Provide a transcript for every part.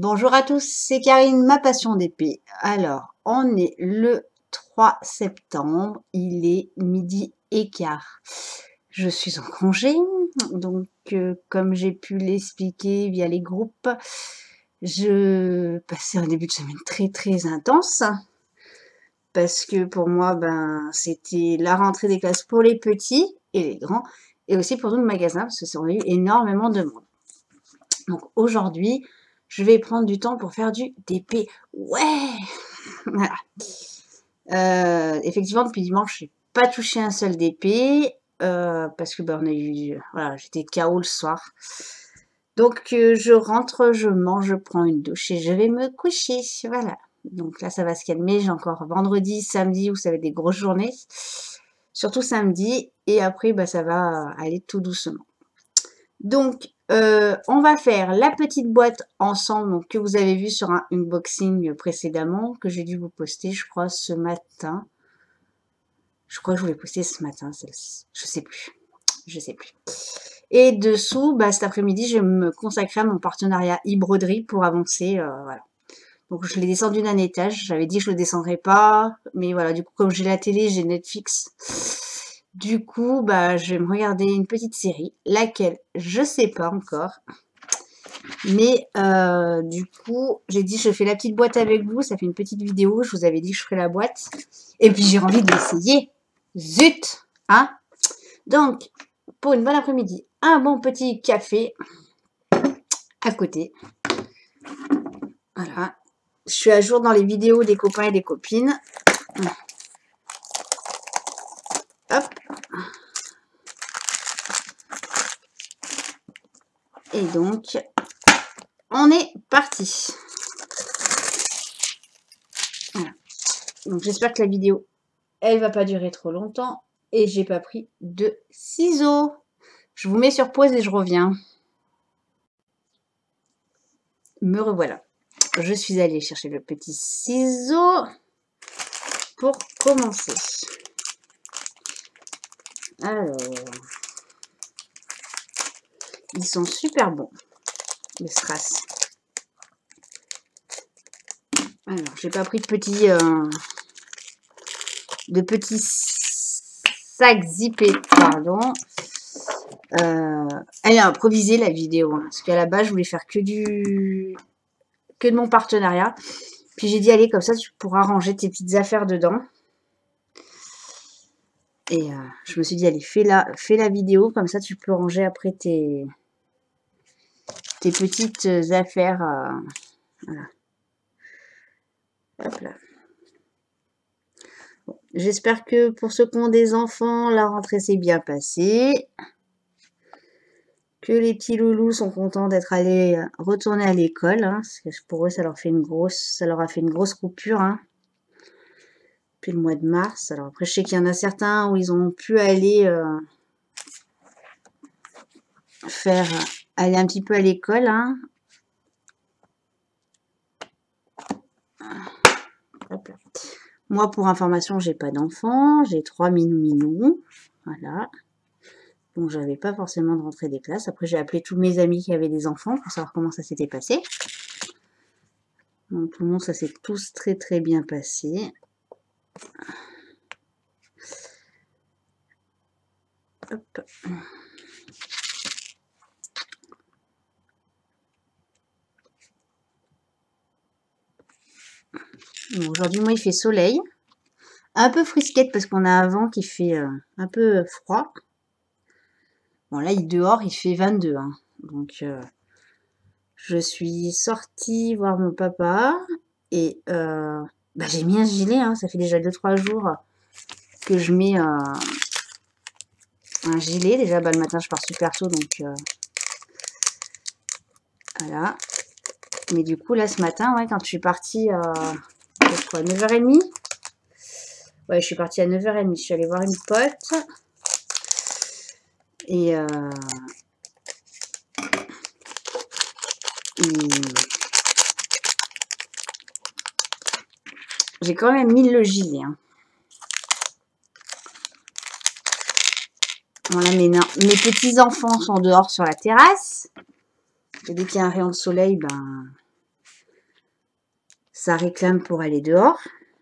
Bonjour à tous, c'est Karine, ma passion d'épée. Alors, on est le 3 septembre, il est 12h15. Je suis en congé, donc comme j'ai pu l'expliquer via les groupes, je passais un début de semaine très intense. Parce que pour moi, c'était la rentrée des classes pour les petits et les grands, et aussi pour tout le magasin, parce que ça a eu énormément de monde. Donc aujourd'hui, je vais prendre du temps pour faire du DP. Ouais. Voilà. Effectivement, depuis dimanche, j'ai pas touché un seul DP parce que on a eu, voilà, j'étais KO le soir. Donc je rentre, je mange, je prends une douche et je vais me coucher. Voilà. Donc là, ça va se calmer. J'ai encore vendredi, samedi où ça va être des grosses journées, surtout samedi. Et après, ça va aller tout doucement. Donc, on va faire la petite boîte ensemble, donc, que vous avez vu sur un unboxing précédemment, que j'ai dû vous poster, je crois, ce matin. Je crois que je vous l'ai posté ce matin, celle-ci. Je sais plus. Et dessous, cet après-midi, je vais me consacrer à mon partenariat e-broderie pour avancer, voilà. Donc, je l'ai descendu d'un étage. J'avais dit que je le descendrais pas, mais voilà, du coup, comme j'ai la télé, j'ai Netflix. Du coup, je vais me regarder une petite série, laquelle, je sais pas encore. Mais du coup, j'ai dit je fais la petite boîte avec vous, ça fait une petite vidéo, je vous avais dit que je ferais la boîte. Et puis j'ai envie de l'essayer. Zut, hein. Donc, pour une bonne après-midi, un bon petit café à côté. Voilà. Je suis à jour dans les vidéos des copains et des copines. Hop. Et donc, on est parti. Voilà. Donc, j'espère que la vidéo, elle va pas durer trop longtemps. Et j'ai pas pris de ciseaux. Je vous mets sur pause et je reviens. Me revoilà. Je suis allée chercher le petit ciseau pour commencer. Alors, ils sont super bons, les strass. Alors, j'ai pas pris de petits sacs zippés, pardon. Elle est improvisée la vidéo, hein, parce qu'à la base, je voulais faire que de mon partenariat. Puis j'ai dit, allez, comme ça, tu pourras ranger tes petites affaires dedans. Et je me suis dit, allez, fais la vidéo, comme ça, tu peux ranger après tes petites affaires. Voilà. Hop là. Bon, j'espère que pour ceux qui ont des enfants, la rentrée s'est bien passée. Que les petits loulous sont contents d'être allés retourner à l'école. Hein, parce que pour eux, ça leur a fait une grosse coupure. Hein, depuis le mois de mars. Alors après, je sais qu'il y en a certains où ils ont pu aller aller un petit peu à l'école. Hein. Hop là. Moi, pour information, j'ai pas d'enfants, j'ai 3 minous. Voilà. Donc, j'avais pas forcément de rentrée des classes. Après, j'ai appelé tous mes amis qui avaient des enfants pour savoir comment ça s'était passé. Donc, tout le monde, ça s'est tous très bien passé. Hop. Bon, aujourd'hui, moi, il fait soleil. Un peu frisquette parce qu'on a un vent qui fait un peu froid. Bon, là, dehors, il fait 22. Hein. Donc, je suis sortie voir mon papa. Et j'ai mis un gilet. Hein. Ça fait déjà 2-3 jours que je mets un gilet. Déjà, le matin, je pars super tôt. Donc, voilà. Mais du coup, là, ce matin, ouais, quand je suis partie à 9h30. Ouais, je suis partie à 9h30. Je suis allée voir une pote. Et j'ai quand même mis le gilet. Hein. Voilà, mes petits-enfants sont dehors sur la terrasse. Et dès qu'il y a un rayon de soleil, Ça réclame pour aller dehors.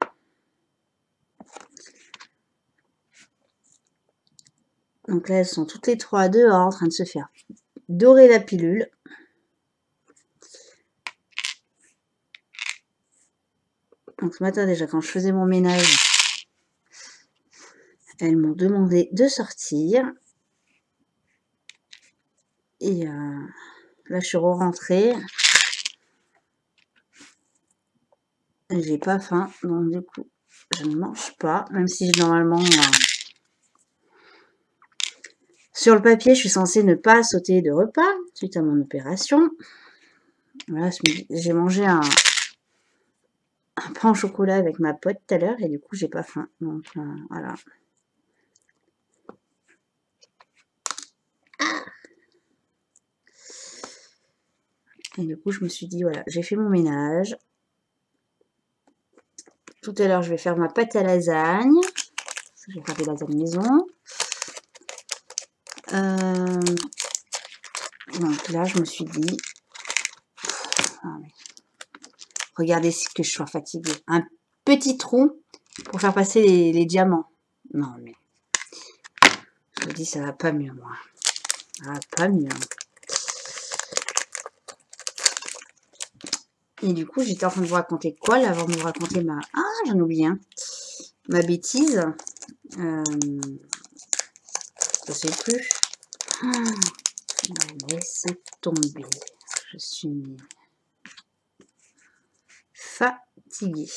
Donc là, elles sont toutes les trois dehors en train de se faire dorer la pilule. Donc ce matin déjà, quand je faisais mon ménage, elles m'ont demandé de sortir. Et là, je suis rentrée. J'ai pas faim, donc du coup, je ne mange pas, même si normalement, sur le papier, je suis censée ne pas sauter de repas suite à mon opération. Voilà, j'ai mangé un pain au chocolat avec ma pote tout à l'heure et du coup, j'ai pas faim. Donc voilà. Et du coup, je me suis dit, voilà, j'ai fait mon ménage. Tout à l'heure, je vais faire ma pâte à lasagne. Je vais faire des lasagnes maison. Donc là, je me suis dit, regardez que je sois fatiguée. Un petit trou pour faire passer les diamants. Non, mais je vous dis, ça va pas mieux, moi. Ça va pas mieux. Et du coup, j'étais en train de vous raconter quoi, là, avant de vous raconter ma... Ah, j'en oublie un. Ma bêtise. Je sais plus. Laissez tomber. Je suis fatiguée.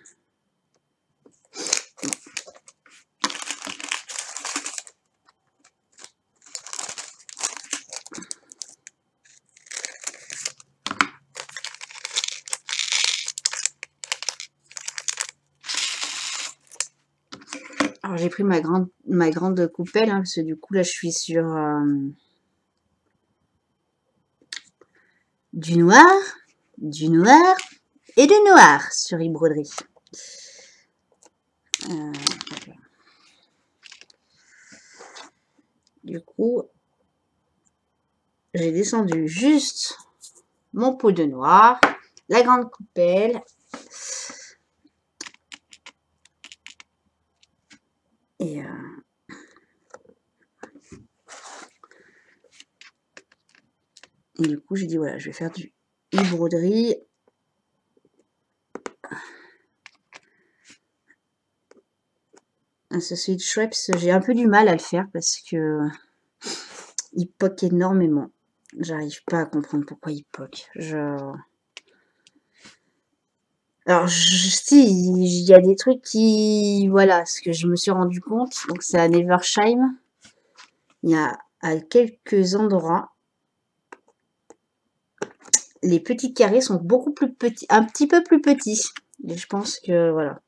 Alors j'ai pris ma grande coupelle, hein, parce que du coup là je suis sur du noir et du noir sur e-broderie. Du coup, j'ai descendu juste mon pot de noir, la grande coupelle. Et du coup, j'ai dit, voilà, je vais faire du e-broderie. Ce Sweet Shreps, j'ai un peu du mal à le faire parce que il poque énormément. J'arrive pas à comprendre pourquoi il poque. Alors, si, il y a des trucs qui... Voilà, ce que je me suis rendu compte. Donc, c'est à Neversheim. Il y a à quelques endroits, les petits carrés sont beaucoup plus petits, un petit peu plus petits. Et je pense que, voilà.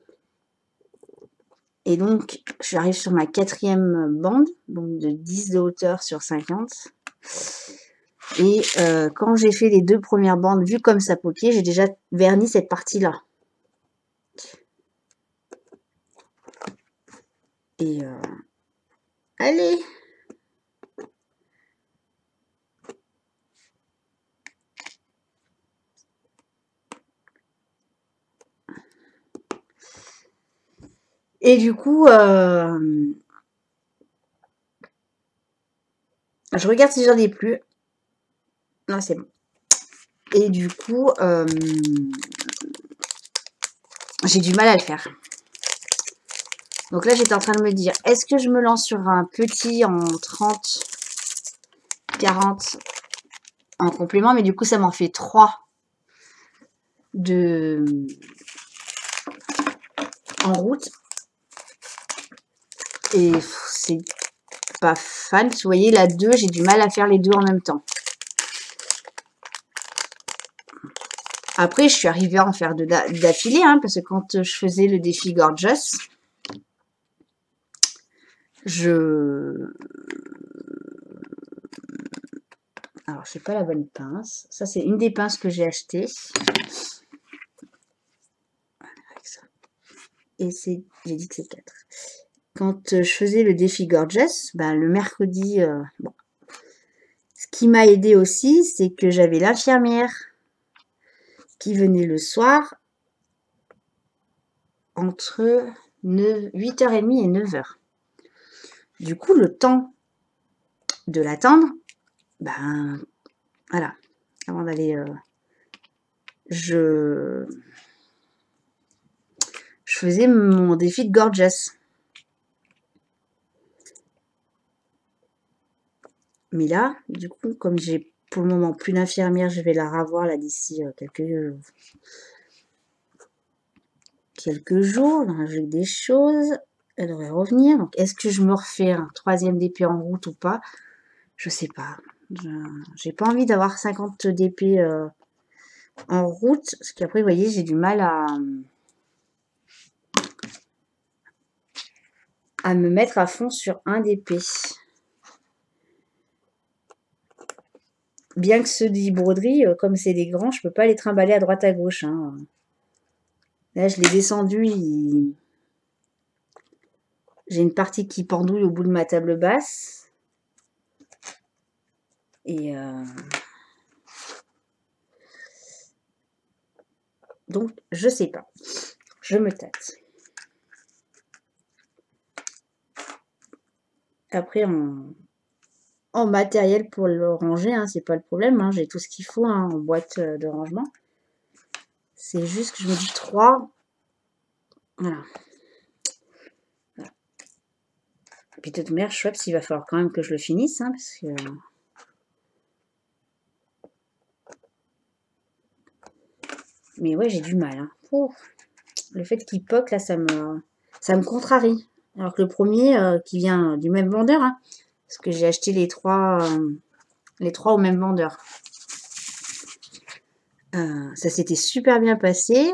Et donc, j'arrive sur ma 4e bande, donc de 10 de hauteur sur 50. Et quand j'ai fait les 2 premières bandes, vu comme ça poquait, j'ai déjà verni cette partie-là. Et allez! Et du coup, je regarde si j'en ai plus. Non, c'est bon. Et du coup, j'ai du mal à le faire. Donc là, j'étais en train de me dire, est-ce que je me lance sur un petit en 30, 40 en complément, mais du coup, ça m'en fait 3 en route. Et c'est pas fan. Vous voyez, la 2, j'ai du mal à faire les 2 en même temps. Après, je suis arrivée à en faire d'affilée, hein, parce que quand je faisais le défi Gorgeous, alors, c'est pas la bonne pince. Ça, c'est une des pinces que j'ai achetées. Et j'ai dit que c'est 4. Quand je faisais le défi Gorgeous, ben, le mercredi, bon. Ce qui m'a aidé aussi, c'est que j'avais l'infirmière qui venait le soir entre 8h30 et 9h. Du coup, le temps de l'attendre, ben voilà, avant d'aller, je faisais mon défi de Gorgeous. Mais là, du coup, comme j'ai pour le moment plus d'infirmière, je vais la revoir là d'ici quelques jours, dans la logique des choses. Elle devrait revenir. Donc, est-ce que je me refais un 3e DP en route ou pas? Je sais pas. J'ai pas envie d'avoir 50 DP en route, parce qu'après, vous voyez, j'ai du mal à me mettre à fond sur un DP. Bien que ceux des broderies, comme c'est des grands, je peux pas les trimballer à droite à gauche. Hein. Là, je l'ai descendu. J'ai une partie qui pendouille au bout de ma table basse. Et donc, je sais pas. Je me tâte. Après, en matériel pour le ranger, hein, c'est pas le problème. Hein, j'ai tout ce qu'il faut hein, en boîte de rangement. C'est juste que je me dis 3. Voilà. Puis de toute manière, Schweppes, il va falloir quand même que je le finisse. Hein, parce que... Mais ouais, j'ai du mal. Hein. Le fait qu'il poque, là, ça me contrarie. Alors que le premier, qui vient du même vendeur, hein, parce que j'ai acheté les trois au même vendeur. Ça s'était super bien passé.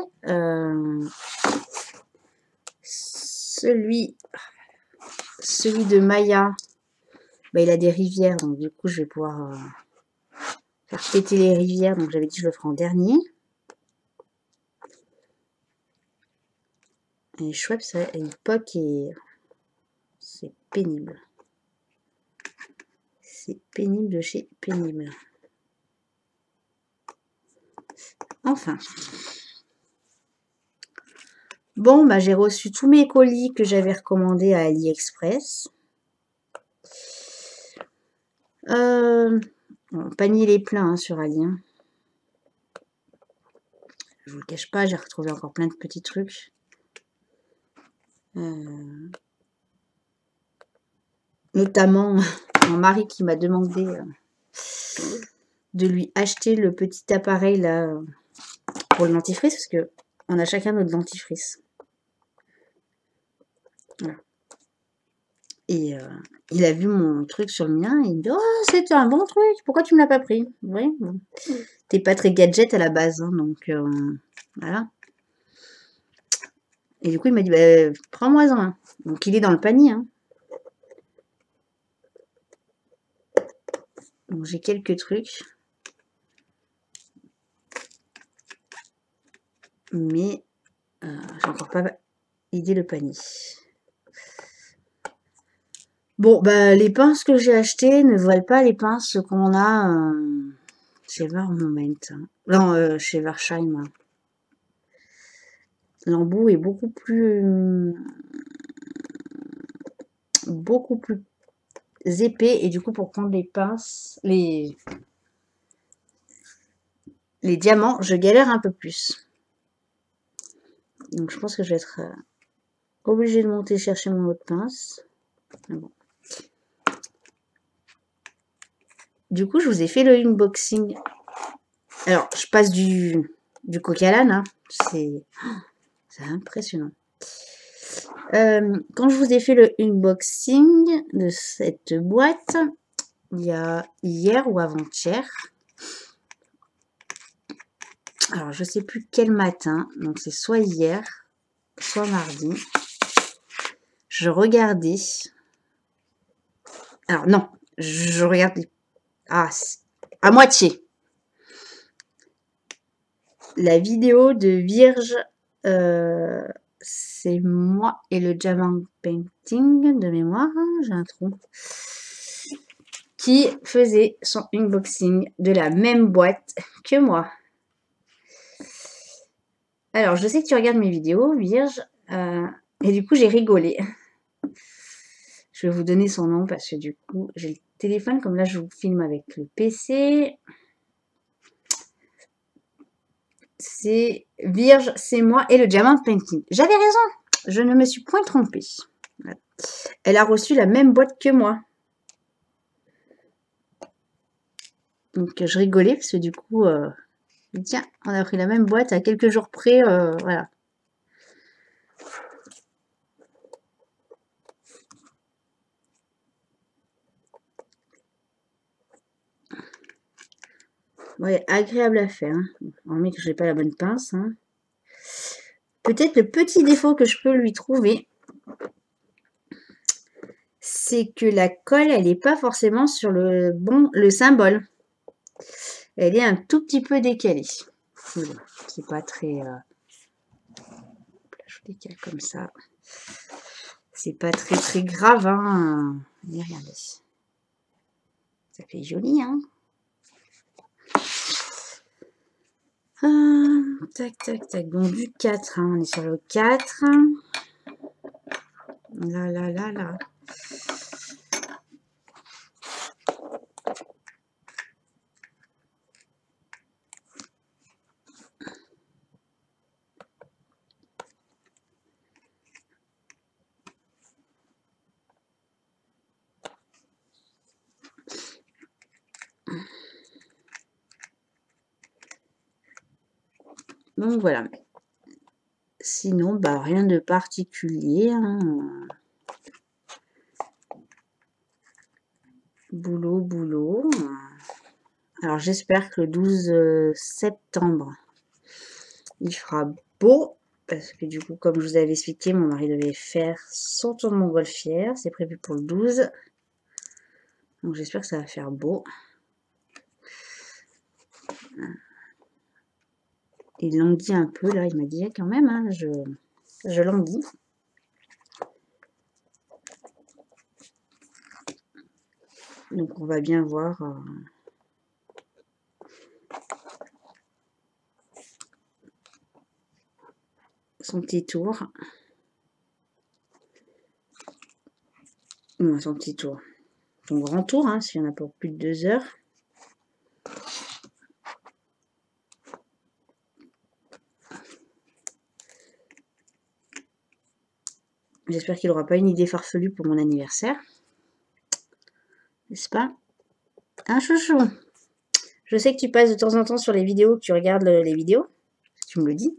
Celui de Maya, bah, il a des rivières, donc du coup, je vais pouvoir faire péter les rivières. Donc, j'avais dit je le ferai en dernier. Et Schweppes, il poque et c'est pénible. C'est pénible de chez pénible. Enfin. Bon, bah, j'ai reçu tous mes colis que j'avais recommandés à AliExpress. Bon, panier les pleins hein, sur Ali. Hein. Je vous le cache pas, j'ai retrouvé encore plein de petits trucs. Notamment mon mari qui m'a demandé de lui acheter le petit appareil là pour le dentifrice parce que on a chacun notre dentifrice. Voilà. Et il a vu mon truc sur le mien et il me dit « Oh, c'était un bon truc, pourquoi tu me l'as pas pris ?» Oui, bon. T'es pas très gadget à la base, hein, donc voilà. Et du coup, il m'a dit bah, « Prends-moi-en un. » Donc, il est dans le panier. Hein. Donc, j'ai quelques trucs. Mais j'ai encore pas idée le panier. Bon, bah, les pinces que j'ai achetées ne valent pas les pinces qu'on a chez Vermoment. Hein. Non, chez Versheim. Hein. L'embout est beaucoup plus épais et du coup pour prendre les pinces, les diamants, je galère un peu plus. Donc je pense que je vais être obligée de monter chercher mon autre pince. Bon. Du coup, je vous ai fait le unboxing. Alors, je passe du coq à l'âne. Hein. C'est impressionnant. Quand je vous ai fait le unboxing de cette boîte, il y a hier ou avant-hier. Alors, je sais plus quel matin. Donc, c'est soit hier, soit mardi. Je regardais. Alors, non. Je regardais. Ah, à moitié. La vidéo de Virge, c'est moi et le Diamant Painting de mémoire, hein, j'ai un trou, qui faisait son unboxing de la même boîte que moi. Alors, je sais que tu regardes mes vidéos, Virge. Et du coup, j'ai rigolé. Je vais vous donner son nom parce que du coup, j'ai le téléphone. Comme là, je vous filme avec le PC. C'est Vierge, c'est moi et le Diamant Painting. J'avais raison. Je ne me suis point trompée. Voilà. Elle a reçu la même boîte que moi. Donc, je rigolais parce que du coup, tiens, on a pris la même boîte à quelques jours près. Voilà. Ouais, agréable à faire. Hein. Hormis que je n'ai pas la bonne pince. Hein. Peut-être le petit défaut que je peux lui trouver, c'est que la colle, elle n'est pas forcément sur le symbole. Elle est un tout petit peu décalée. C'est pas très... je décale comme ça. C'est pas très grave. Hein. Regardez. Ça fait joli, hein. Tac, tac, tac. Donc du 4, hein. On est sur le 4. Là. Donc voilà. Sinon, bah rien de particulier. Hein. Boulot. Alors j'espère que le 12 septembre, il fera beau. Parce que du coup, comme je vous avais expliqué, mon mari devait faire son tour de montgolfière. C'est prévu pour le 12. Donc j'espère que ça va faire beau. Il languit un peu, là, il m'a dit quand même, hein, je languis. Donc on va bien voir son petit tour. Non, son petit tour. Son grand tour, hein, s'il y en a pour plus de 2 heures. J'espère qu'il n'aura pas une idée farfelue pour mon anniversaire. N'est-ce pas? Un chouchou. Je sais que tu passes de temps en temps sur les vidéos, que tu regardes les vidéos. Tu me le dis.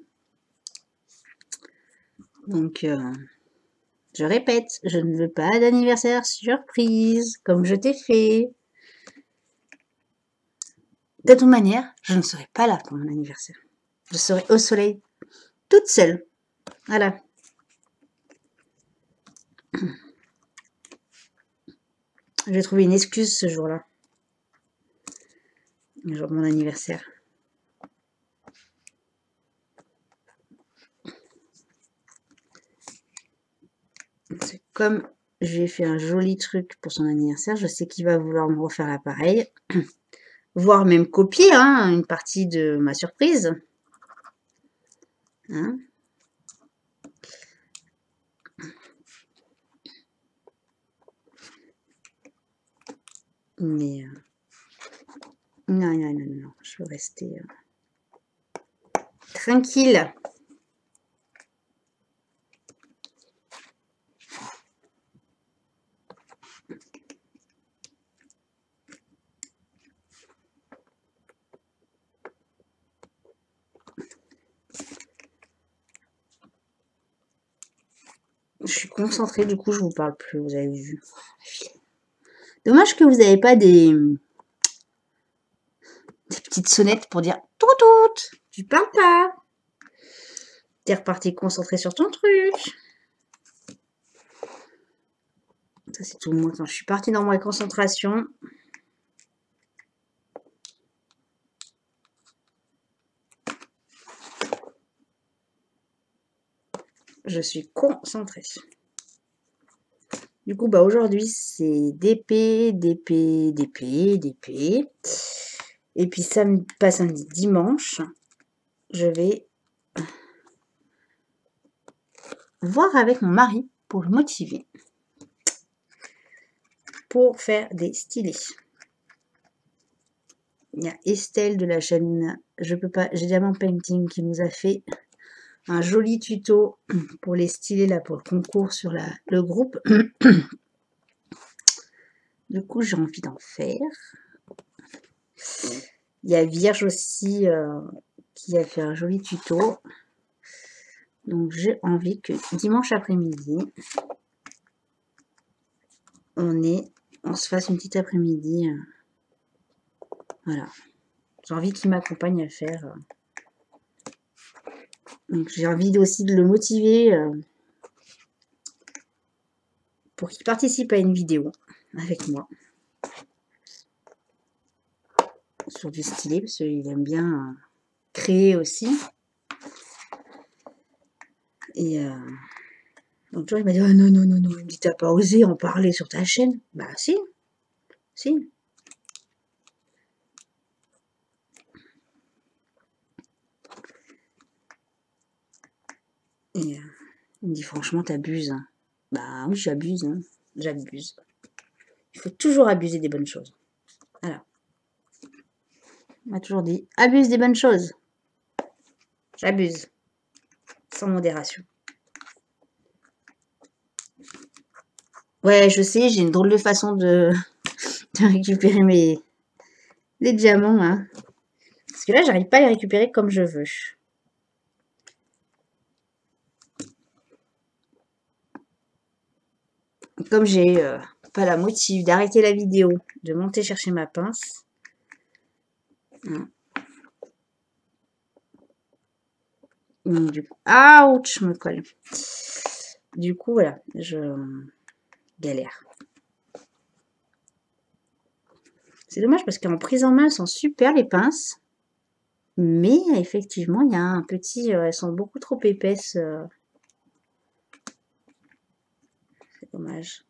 Donc, je répète, je ne veux pas d'anniversaire surprise, comme je t'ai fait. De toute manière, je ne serai pas là pour mon anniversaire. Je serai au soleil, toute seule. Voilà. Je vais trouver une excuse ce jour-là. Le jour de mon anniversaire. Comme j'ai fait un joli truc pour son anniversaire, je sais qu'il va vouloir me refaire l'appareil. Voire même copier une partie de ma surprise. Hein? Mais non, je veux rester tranquille. Je suis concentrée, du coup je vous parle plus, vous avez vu. Dommage que vous n'avez pas des petites sonnettes pour dire tout, tu parles pas. T'es reparti concentré sur ton truc. Ça c'est tout moi quand je suis partie dans ma concentration. Je suis concentrée. Du coup, bah aujourd'hui, c'est DP. Et puis, pas samedi, dimanche, je vais voir avec mon mari pour le motiver. Pour faire des stylés. Il y a Estelle de la chaîne Je peux pas, j'ai Diamant Painting qui nous a fait un joli tuto pour les stylés là pour le concours sur le groupe. Du coup, j'ai envie d'en faire. Il y a Vierge aussi qui a fait un joli tuto. Donc, j'ai envie que dimanche après-midi, on se fasse une petite après-midi. Voilà. J'ai envie qu'il m'accompagne à le faire. Donc, j'ai envie aussi de le motiver pour qu'il participe à une vidéo avec moi. Sur du stylé, parce qu'il aime bien créer aussi. Et donc, tu vois, il m'a dit, oh, non, non, non, non. Il me dit, t'as pas osé en parler sur ta chaîne? Bah, si. Si. Et il me dit, franchement, t'abuses. Hein. Bah oui, j'abuse. Hein. J'abuse. Il faut toujours abuser des bonnes choses. Voilà. On m'a toujours dit, abuse des bonnes choses. J'abuse. Sans modération. Ouais, je sais, j'ai une drôle de façon de récupérer les diamants. Hein. Parce que là, j'arrive pas à les récupérer comme je veux. Comme j'ai pas la motive d'arrêter la vidéo, de monter chercher ma pince. Hein. Du coup, ouch, je me colle. Du coup, voilà, je galère. C'est dommage parce qu'en prise en main, elles sont super les pinces. Mais effectivement, il y a un petit... elles sont beaucoup trop épaisses. C'est dommage.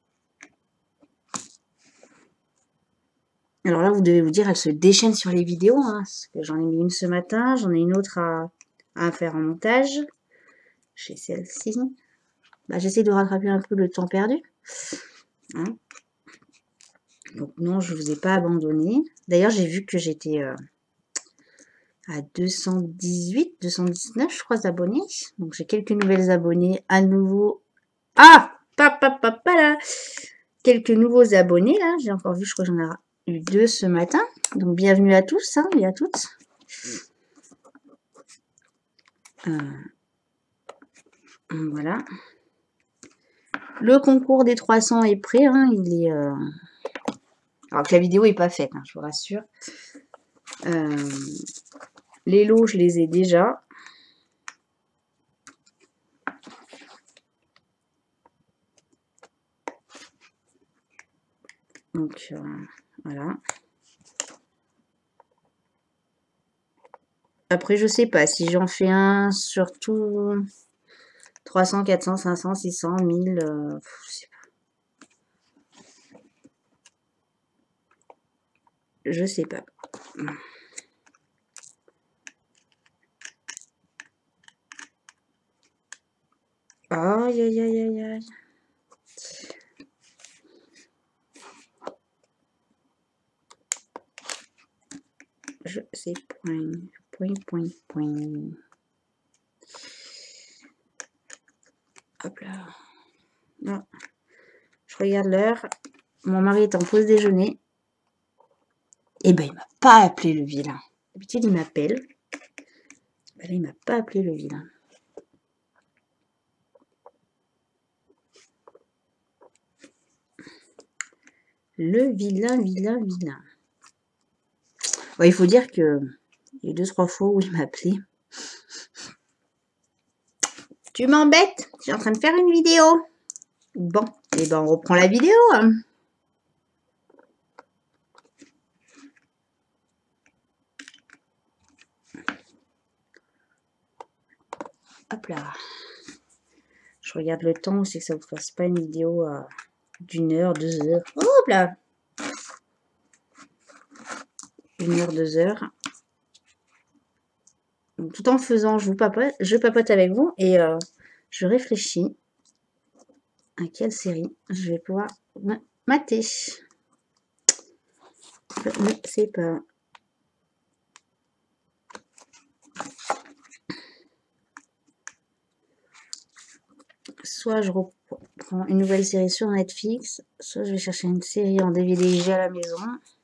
Alors là, vous devez vous dire, elle se déchaîne sur les vidéos. Hein, parce que j'en ai mis une ce matin, j'en ai une autre à faire en montage. J'ai celle-ci. Bah, j'essaie de rattraper un peu le temps perdu. Hein. Donc non, je ne vous ai pas abandonné. D'ailleurs, j'ai vu que j'étais à 218, 219, je crois, abonnés. Donc j'ai quelques nouvelles abonnés à nouveau. Ah, là. Quelques nouveaux abonnés là. J'ai encore vu, je crois que j'en ai eu 2 ce matin. Donc bienvenue à tous hein, et à toutes. Voilà. Le concours des 300 est prêt. Hein, il est. Alors que la vidéo n'est pas faite, hein, je vous rassure. Les lots, je les ai déjà. Donc, voilà. Après, je sais pas si j'en fais un sur tout 300, 400, 500, 600, 1000, je sais pas. Je sais pas. Aïe, aïe, aïe, aïe, aïe. Je sais point. Hop là. Non. Je regarde l'heure. Mon mari est en pause déjeuner. Eh ben, il m'a pas appelé le vilain. D'habitude, il m'appelle. Ben là, il m'a pas appelé le vilain. Le vilain. Ouais, il faut dire que il y a 2-3 fois où il m'a appelé. Tu m'embêtes, je suis en train de faire une vidéo. Bon, et ben on reprend la vidéo. Hein. Hop là. Je regarde le temps, c'est que ça vous fasse pas une vidéo d'1 heure, 2 heures. Hop là. 1 heure, 2 heures. Donc, tout en faisant, je papote avec vous et je réfléchis À quelle série je vais pouvoir mater? Je ne sais pas. Soit je reprends une nouvelle série sur Netflix, soit je vais chercher une série en DVD que j'ai à la maison.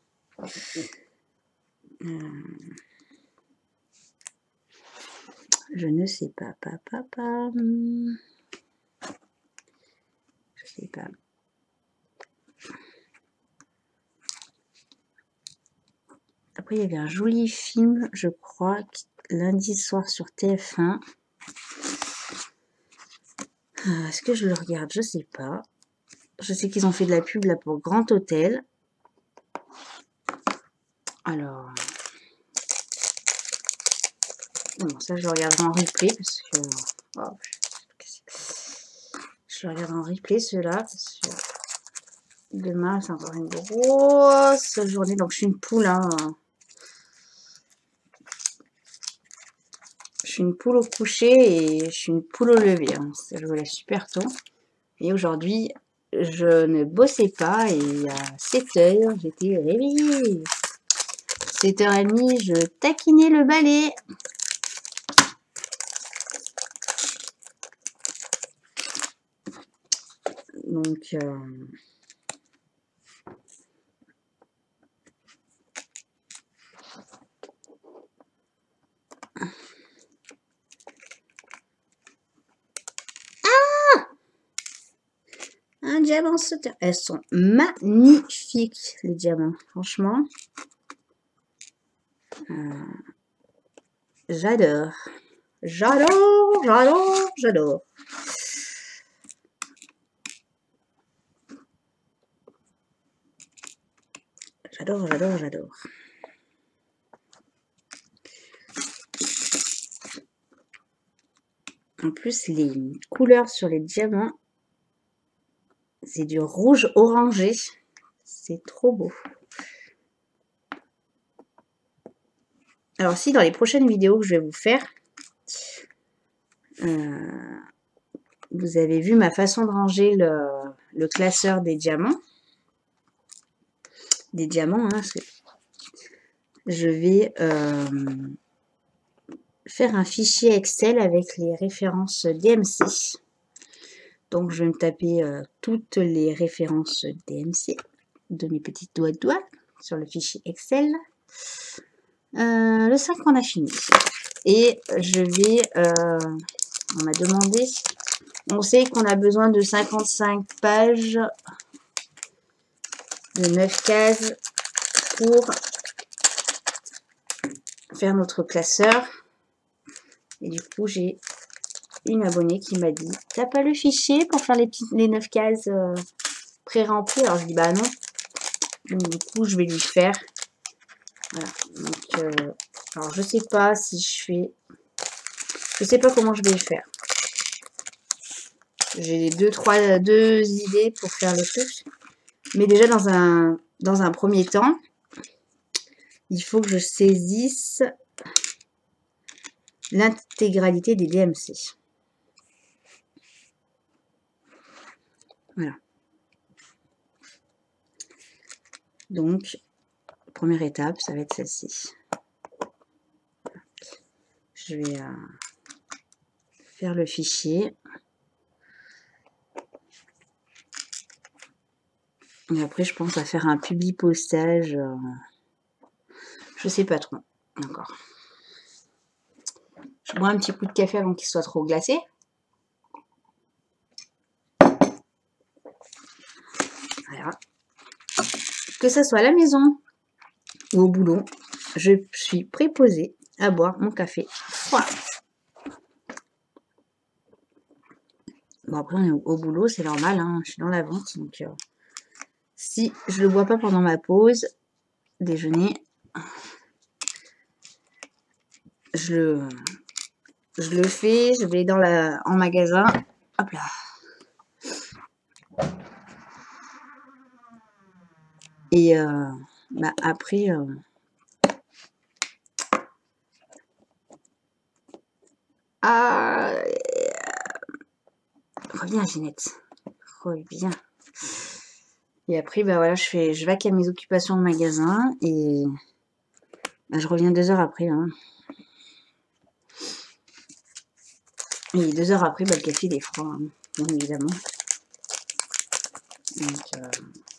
Je ne sais pas. Je sais pas. Après, il y avait un joli film, je crois, lundi soir sur TF1. Est-ce que je le regarde? Je sais pas. Je sais qu'ils ont fait de la pub là pour Grand Hôtel. Alors, bon, ça je le regarderai en replay parce que oh, je le regarde en replay ceux-là parce que demain c'est encore une grosse journée, donc je suis une poule. Hein. Je suis une poule au coucher et je suis une poule au lever. Hein. Je me lève super tôt. Et aujourd'hui, je ne bossais pas et à 7h, j'étais réveillée. 7h30, je taquinais le balai. Donc, un diamant sauteur. Elles sont magnifiques, les diamants. Franchement, j'adore. J'adore. J'adore. En plus, les couleurs sur les diamants, c'est du rouge orangé. C'est trop beau. Alors si, dans les prochaines vidéos que je vais vous faire, vous avez vu ma façon de ranger le classeur des diamants. Hein, je vais faire un fichier Excel avec les références DMC. Donc, je vais me taper toutes les références DMC de mes petits doigts sur le fichier Excel. Le 5, on a fini. Et je vais... on m'a demandé... On sait qu'on a besoin de 55 pages de 9 cases pour faire notre classeur. Et du coup, j'ai une abonnée qui m'a dit « T'as pas le fichier pour faire les 9 cases pré-remplies ?» Alors, je dis « Bah non. » Donc, du coup, je vais lui faire. Voilà. Donc, alors, je sais pas si je fais... Je sais pas comment je vais le faire. J'ai deux idées pour faire le truc. Mais déjà, dans un premier temps, il faut que je saisisse l'intégralité des DMC. Voilà. Donc, première étape, ça va être celle-ci. Je vais faire le fichier. Et après, je pense à faire un publi-postage. Je sais pas trop encore. Je bois un petit coup de café avant qu'il soit trop glacé. Voilà. Que ce soit à la maison ou au boulot, je suis préposée à boire mon café froid. Bon, après, on est au boulot, c'est normal, hein, je suis dans la vente. Donc, si je ne le bois pas pendant ma pause déjeuner, je le fais, je vais en magasin. Hop là. Et bah, après... reviens, Ginette. trop bien. Et après, bah voilà, je vaque à mes occupations au magasin et bah, je reviens 2 heures après. Hein. Et 2 heures après, bah, le café il est froid, hein, bien évidemment. Donc,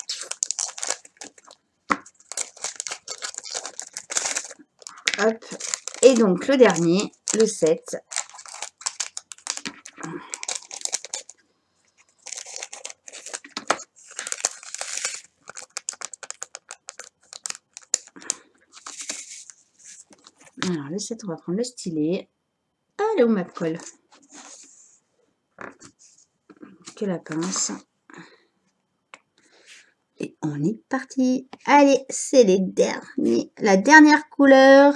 hop. Et donc le dernier, le 7. Alors le 7, on va prendre le stylet. Allez, où ma colle? Que la pince. Et on est parti. Allez, c'est les derniers. La dernière couleur.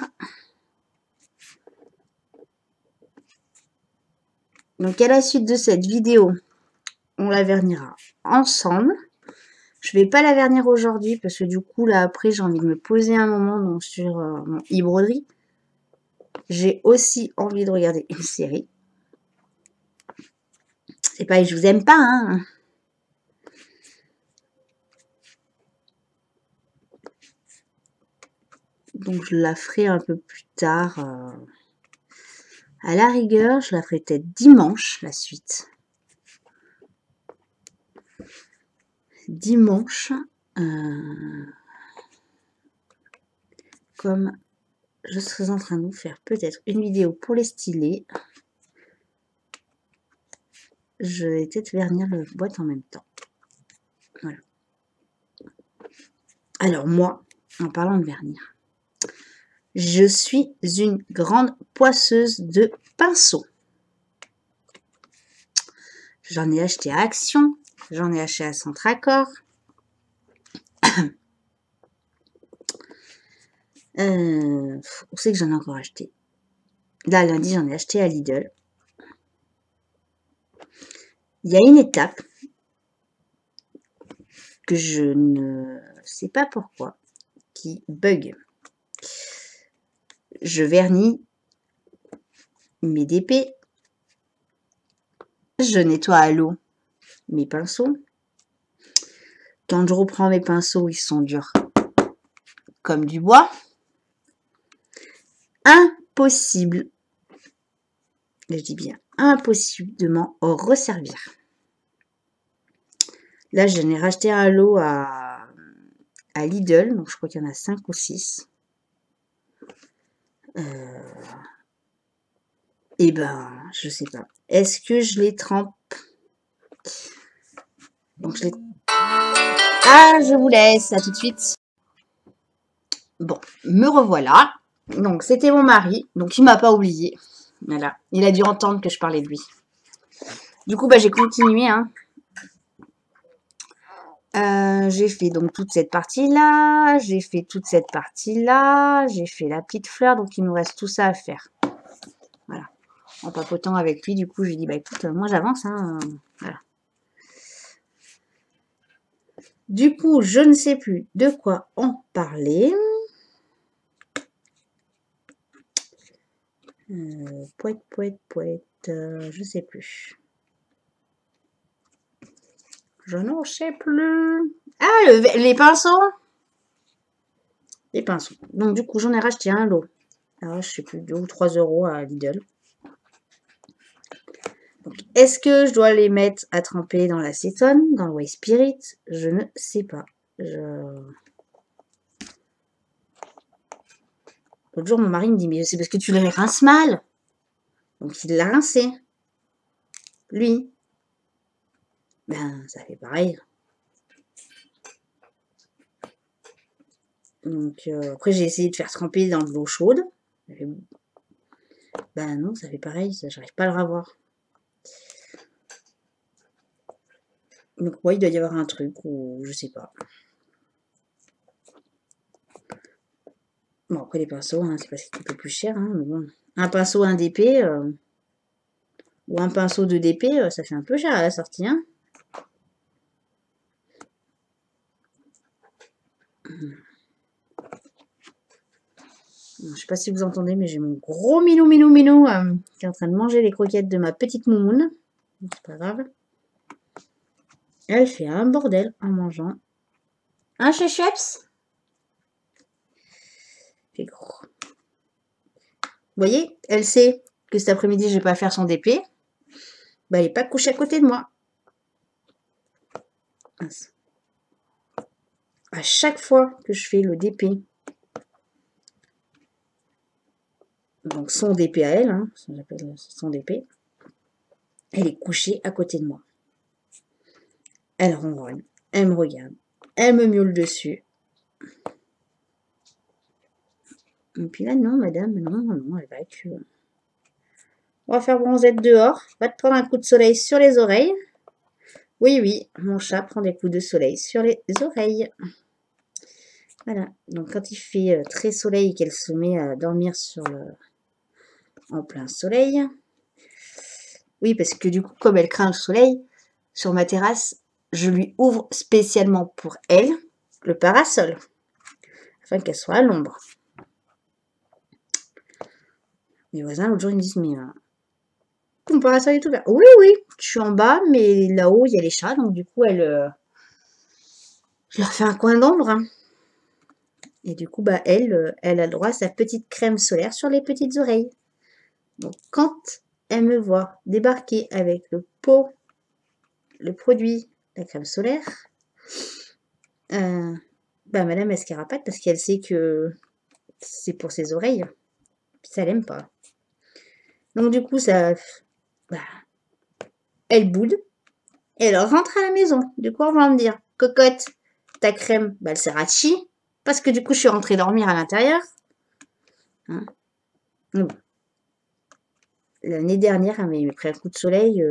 Donc à la suite de cette vidéo, on la vernira ensemble. Je vais pas la vernir aujourd'hui parce que du coup là après j'ai envie de me poser un moment donc, sur mon e-broderie. J'ai aussi envie de regarder une série. C'est pas que je vous aime pas, hein. Donc je la ferai un peu plus tard. À la rigueur, je la ferai peut-être dimanche, la suite. Dimanche, comme je serais en train de vous faire peut-être une vidéo pour les stylés, je vais peut-être vernir le boîte en même temps. Voilà. Alors moi, en parlant de vernir, je suis une grande poisseuse de pinceaux. J'en ai acheté à Action, j'en ai acheté à Centracor. Où c'est que j'en ai encore acheté? Là, lundi, j'en ai acheté à Lidl. Il y a une étape que je ne sais pas pourquoi qui bug. Je vernis mes DP. Je nettoie à l'eau mes pinceaux. Quand je reprends mes pinceaux, ils sont durs comme du bois. Impossible, je dis bien impossible de m'en resservir. Là, j'en ai racheté un lot à Lidl, donc je crois qu'il y en a 5 ou 6. Et ben, je sais pas. Est-ce que je les trempe? Donc je les... Ah, je vous laisse, à tout de suite. Bon, me revoilà. Donc, c'était mon mari, donc il m'a pas oublié. Voilà, il a dû entendre que je parlais de lui. Du coup, bah, j'ai continué, hein. J'ai fait donc toute cette partie-là, j'ai fait toute cette partie-là, j'ai fait la petite fleur, donc il nous reste tout ça à faire. Voilà. En papotant avec lui, du coup, je lui ai dit, bah écoute, moi j'avance, hein. Voilà. Du coup, je ne sais plus de quoi en parler. Poète, je sais plus. Je n'en sais plus. Ah, les pinceaux. Les pinceaux. Donc, du coup, j'en ai racheté un lot. Alors, je sais plus, 2 ou 3 euros à Lidl. Est-ce que je dois les mettre à tremper dans l'acétone, dans le White Spirit? Je ne sais pas. L'autre jour, mon mari me dit, mais c'est parce que tu les rinces mal. Donc, il l'a rincé. Lui. Ben, ça fait pareil. Donc, après, j'ai essayé de faire tremper dans de l'eau chaude. Ben non, ça fait pareil, j'arrive pas à le revoir. Donc, ouais, il doit y avoir un truc, ou je sais pas. Bon, après, les pinceaux, hein, c'est pas ce qui coûte le plus cher, hein, mais bon. Un pinceau, un DP, ou un pinceau de DP, ça fait un peu cher à la sortie, hein. Je sais pas si vous entendez, mais j'ai mon gros minou qui est en train de manger les croquettes de ma petite moumoune. C'est pas grave. Elle fait un bordel en mangeant. Un Checheps? C'est gros. Vous voyez, elle sait que cet après-midi, je vais pas faire son DP. Bah, elle est pas couchée à côté de moi. À chaque fois que je fais le DP, donc son DP à elle, hein, j'appelle son DP, elle est couchée à côté de moi. Elle ronronne, elle me regarde, elle me miaule dessus. Et puis là, non, madame, non, elle va que... On va faire bronzette dehors. Va te prendre un coup de soleil sur les oreilles. Oui, oui, mon chat prend des coups de soleil sur les oreilles. Voilà, donc quand il fait très soleil et qu'elle se met à dormir en plein soleil. Oui, parce que du coup, comme elle craint le soleil, sur ma terrasse, je lui ouvre spécialement pour elle le parasol, afin qu'elle soit à l'ombre. Mes voisins, l'autre jour, ils me disent, mais ton parasol est ouvert. Oui, oui, je suis en bas, mais là-haut, il y a les chats, donc du coup, je leur fais un coin d'ombre. Hein. Et du coup, bah, elle a le droit à sa petite crème solaire sur les petites oreilles. Donc, quand elle me voit débarquer avec le produit, la crème solaire, bah, madame, elle se carapate parce qu'elle sait que c'est pour ses oreilles. Ça l'aime pas. Donc, du coup, bah, elle boude. Et elle rentre à la maison. Du coup, on va me dire, cocotte, ta crème, bah, elle sert à chi. Parce que du coup, je suis rentrée dormir à l'intérieur. Hein. Bon. L'année dernière, elle m'avait pris un coup de soleil.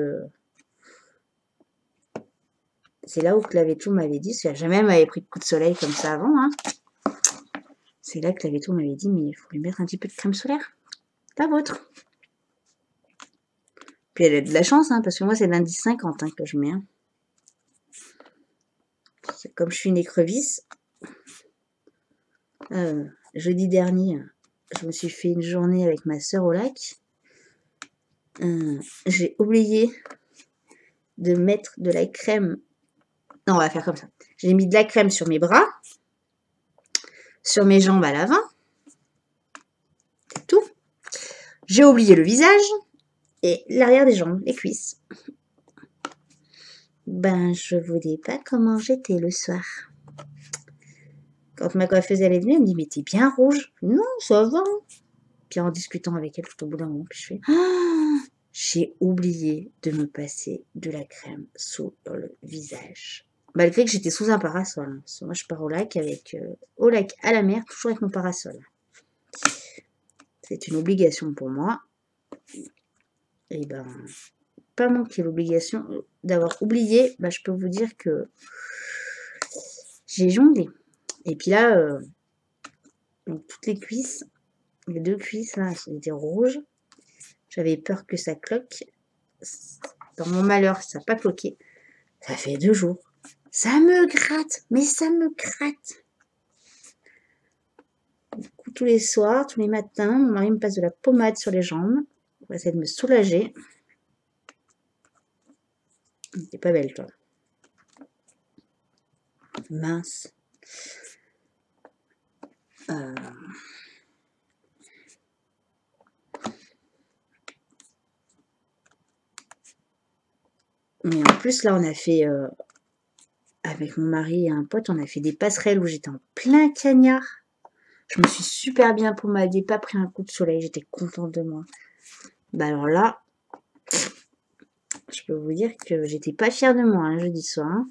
C'est là où Clavetou m'avait dit, parce que jamais elle m'avait pris de coup de soleil comme ça avant. Hein. C'est là que Clavetou m'avait dit, mais il faut lui mettre un petit peu de crème solaire. La vôtre. Puis elle a de la chance, hein, parce que moi, c'est l'indice 50 hein, que je mets. Hein. Comme je suis une écrevisse, jeudi dernier, je me suis fait une journée avec ma soeur au lac. J'ai oublié de mettre de la crème. Non, on va faire comme ça. J'ai mis de la crème sur mes bras, sur mes jambes à l'avant. C'est tout. J'ai oublié le visage et l'arrière des jambes, les cuisses. Ben, je vous dis pas comment j'étais le soir. Quand ma coiffeuse elle est venue, elle me dit, mais t'es bien rouge. Non, ça va. Puis en discutant avec elle tout au bout d'un moment, puis je fais, j'ai oublié de me passer de la crème sous le visage. Malgré que j'étais sous un parasol. Hein. Moi, je pars au lac au lac à la mer, toujours avec mon parasol. C'est une obligation pour moi. Et ben, pas manquer l'obligation d'avoir oublié, ben, je peux vous dire que j'ai jonglé. Et puis là, donc toutes les cuisses, les deux cuisses là, elles étaient rouges. J'avais peur que ça cloque. Dans mon malheur, ça n'a pas cloqué. Ça fait 2 jours. Ça me gratte, mais ça me gratte. Du coup, tous les soirs, tous les matins, mon mari me passe de la pommade sur les jambes. On va essayer de me soulager. T'es pas belle, toi. Mince. Mais en plus, là, on a fait, avec mon mari et un pote, on a fait des passerelles où j'étais en plein cagnard. Je me suis super bien pommadée, pas pris un coup de soleil, j'étais contente de moi. Bah alors là, je peux vous dire que j'étais pas fière de moi jeudi soir. Hein.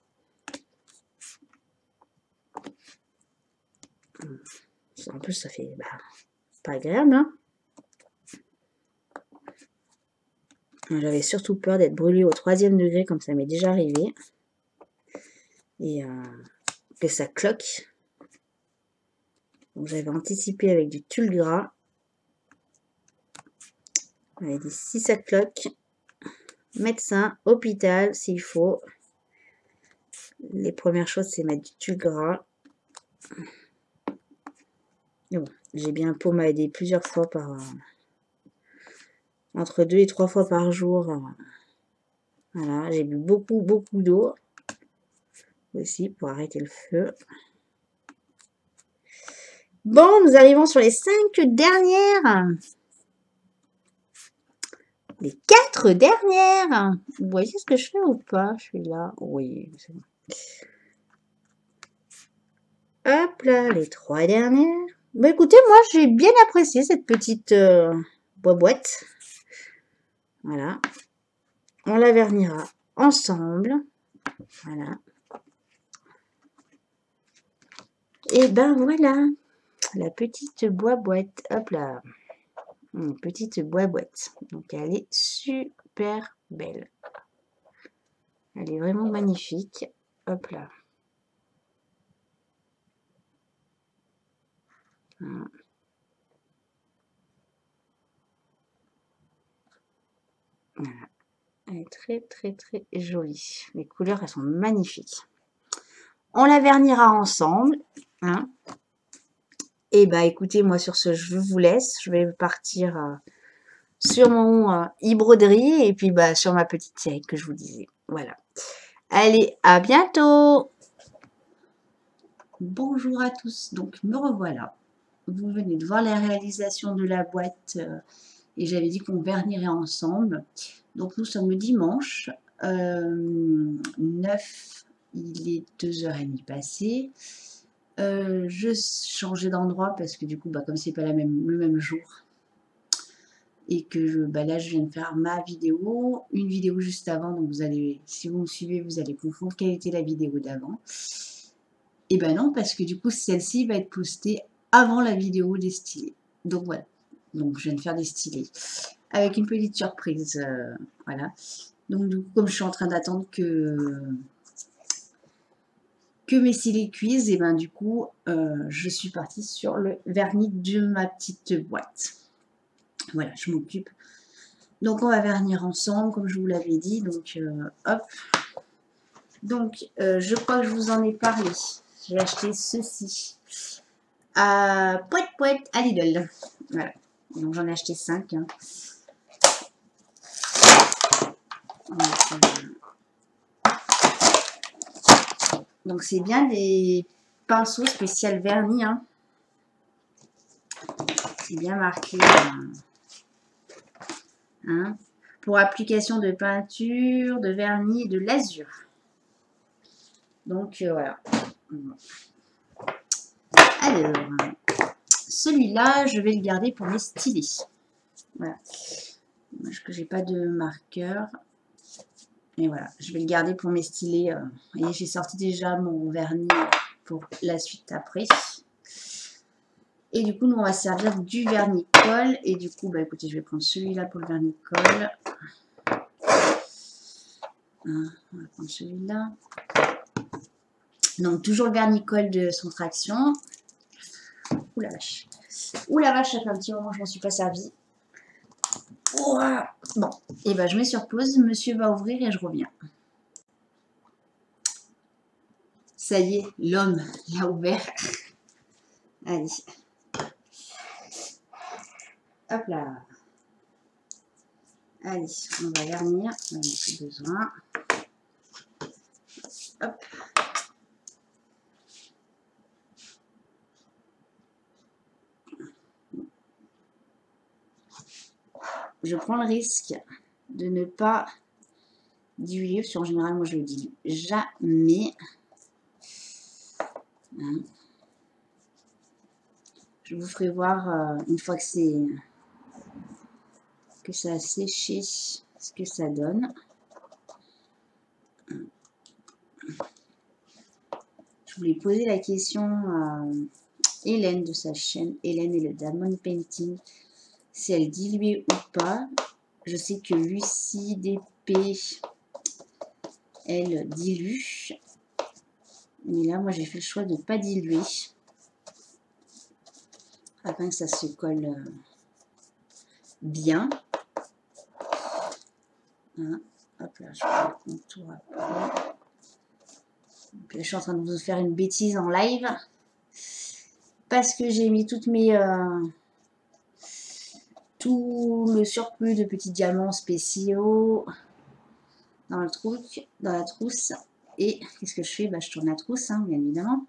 En plus, ça fait pas agréable. Hein. J'avais surtout peur d'être brûlée au 3e degré, comme ça m'est déjà arrivé. Et que ça cloque. Donc j'avais anticipé avec du tulle gras. On avait dit si ça cloque, médecin, hôpital s'il faut. Les premières choses, c'est mettre du tulle gras. Et bon, j'ai bien pommadé plusieurs fois entre 2 et 3 fois par jour. Voilà, j'ai bu beaucoup d'eau. aussi pour arrêter le feu. Bon, nous arrivons sur les 5 dernières. Les 4 dernières. Vous voyez ce que je fais ou pas? Je suis là. Oui, c'est bon. Hop là, les 3 dernières. Bah écoutez, moi j'ai bien apprécié cette petite boîte. Voilà. On la vernira ensemble. Voilà. Et ben voilà, la petite boîte. Hop là. Une petite boîte. Donc elle est super belle. Elle est vraiment magnifique. Hop là. Voilà. Voilà. Elle est très très très jolie. Les couleurs, elles sont magnifiques. On la vernira ensemble. Hein. Et bah écoutez, moi sur ce, je vous laisse. Je vais partir sur mon e-broderie et puis bah sur ma petite série que je vous disais. Voilà. Allez, à bientôt. Bonjour à tous. Donc me revoilà. Vous venez de voir la réalisation de la boîte et j'avais dit qu'on vernirait ensemble. Donc nous sommes le dimanche 9, il est 2h30 passées. Je changeais d'endroit parce que du coup, bah, comme c'est pas le même jour et que là je viens de faire ma vidéo, une vidéo juste avant, donc vous allez, si vous me suivez, vous allez confondre quelle était la vidéo d'avant. Et ben non, parce que du coup celle-ci va être postée avant la vidéo des stylés. Donc voilà, donc je viens de faire des stylés avec une petite surprise, voilà. Donc du coup, comme je suis en train d'attendre que mes stylés cuisent, et ben du coup je suis partie sur le vernis de ma petite boîte. Voilà, je m'occupe. Donc on va vernir ensemble, comme je vous l'avais dit. Donc hop. Donc je crois que je vous en ai parlé. J'ai acheté ceci à Poète à Lidl. Voilà. Donc j'en ai acheté 5. Hein. Donc c'est bien des pinceaux spécial vernis. Hein. C'est bien marqué. Hein, pour application de peinture, de vernis et de lasure. Donc voilà. Alors, celui-là, je vais le garder pour mes stylés. Voilà. Parce que j'ai pas de marqueur. Et voilà, je vais le garder pour mes stylés. Et j'ai sorti déjà mon vernis pour la suite après. Et du coup, nous, on va servir du vernis colle. Et du coup, bah écoutez, je vais prendre celui-là pour le vernis colle. On va prendre celui-là. Donc, toujours le vernis colle de son traction. Ouh la vache. Ouh la vache, ça fait un petit moment que je m'en suis pas servi. Ouah. Bon, et ben je mets sur pause. Monsieur va ouvrir et je reviens. Ça y est, l'homme l'a ouvert. Allez. Hop là. Allez, on va vernir. On n'en a plus besoin. Hop. Je prends le risque de ne pas diluer, parce qu'en général, moi, je le dilue jamais. Hein. Je vous ferai voir une fois que ça a séché ce que ça donne. Je voulais poser la question à Hélène de sa chaîne, Hélène et le Diamond Painting, si elle diluait ou pas. Je sais que Lucie DP, elle dilue. Mais là, moi, j'ai fait le choix de ne pas diluer. Afin que ça se colle bien. Hein. Hop là, je fais le contour après. Donc là, je suis en train de vous faire une bêtise en live. Parce que j'ai mis toutes mes... tout le surplus de petits diamants spéciaux dans le truc, dans la trousse. Et qu'est-ce que je fais? Bah, je tourne la trousse, hein, bien évidemment.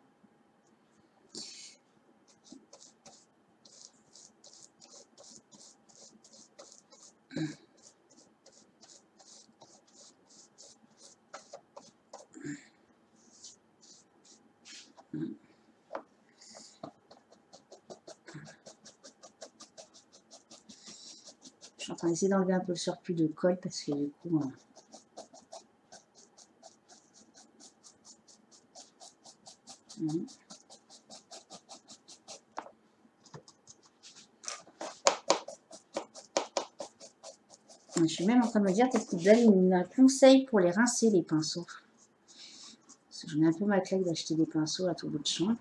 Je suis en train d'essayer d'enlever un peu le surplus de colle parce que du coup... Je suis même en train de me dire peut-être qu'ils donnent un conseil pour les rincer, les pinceaux. J'en ai un peu ma claque d'acheter des pinceaux à tout bout de champ.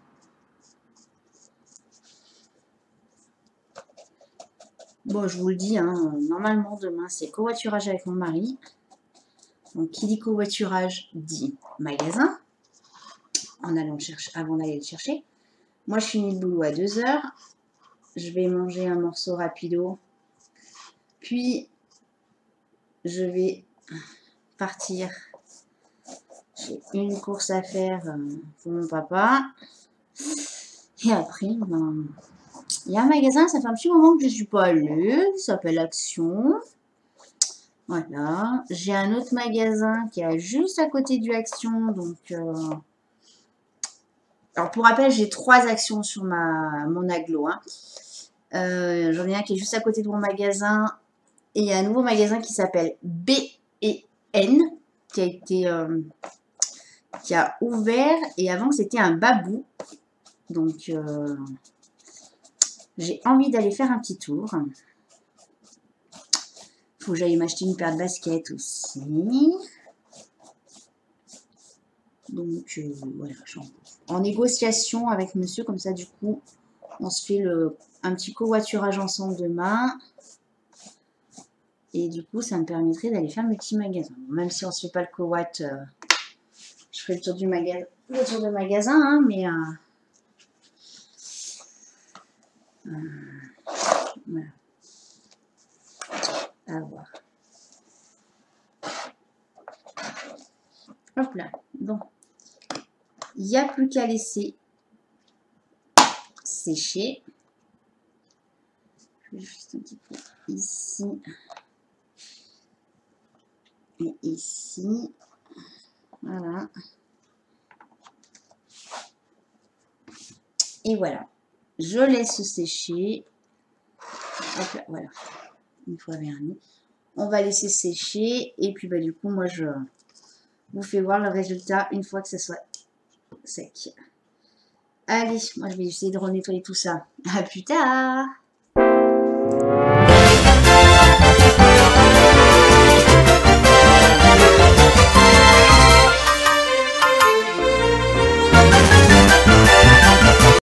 Bon, je vous le dis, hein, normalement demain c'est covoiturage avec mon mari. Donc qui dit covoiturage dit magasin. En allant le chercher, avant d'aller le chercher. Moi je finis le boulot à 2 h. Je vais manger un morceau rapido. Puis je vais partir. J'ai une course à faire pour mon papa. Et après, ben, il y a un magasin, ça fait un petit moment que je ne suis pas allée. Il s'appelle Action. Voilà. J'ai un autre magasin qui est juste à côté du Action. Donc, alors pour rappel, j'ai 3 Actions sur mon agglo. Hein. J'en ai un qui est juste à côté de mon magasin. Et il y a un nouveau magasin qui s'appelle B&N qui a été... qui a ouvert, et avant c'était un babou. Donc j'ai envie d'aller faire un petit tour. Faut que j'aille m'acheter une paire de baskets aussi. Donc voilà, en négociation avec monsieur, comme ça du coup on se fait un petit covoiturage ensemble demain. Et du coup ça me permettrait d'aller faire le petit magasin. Même si on se fait pas le covoit, je ferai le tour du magasin, hein, mais voilà. À voir. Hop là. Bon. Il n'y a plus qu'à laisser sécher. Je vais juste un petit peu ici. Et ici. Voilà. Et voilà. Je laisse sécher. Hop là, voilà. Une fois verni. On va laisser sécher. Et puis bah, du coup, moi je vous fais voir le résultat une fois que ce soit sec. Allez, moi je vais essayer de renettoyer tout ça. À plus tard!